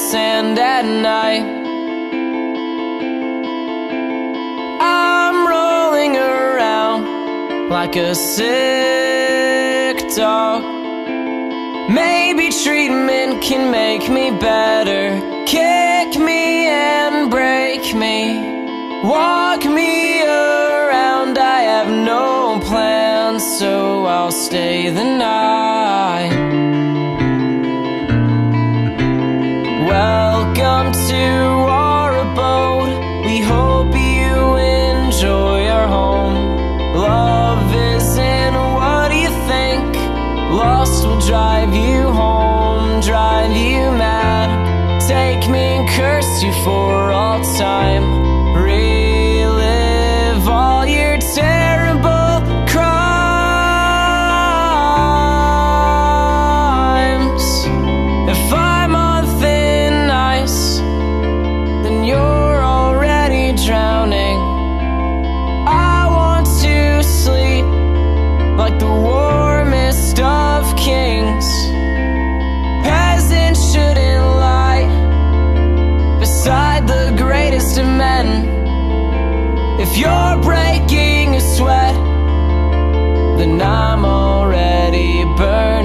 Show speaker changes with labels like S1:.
S1: sand at night. I'm rolling around like a sick dog. Maybe treatment can make me better. Kick me and break me, walk me around. I have no plans, so I'll stay the night. Welcome to our abode. We hope you enjoy our home. Love isn't what you think. Lost will drive you home, drive you mad. Take me and curse you for all time. Relive all your terrible crimes. If I'm on thin ice, then you're already drowning. I want to sleep like the warmest of kings. Peasants shouldn't lie beside the greatest of men. If you're breaking a sweat, then I'm already burned.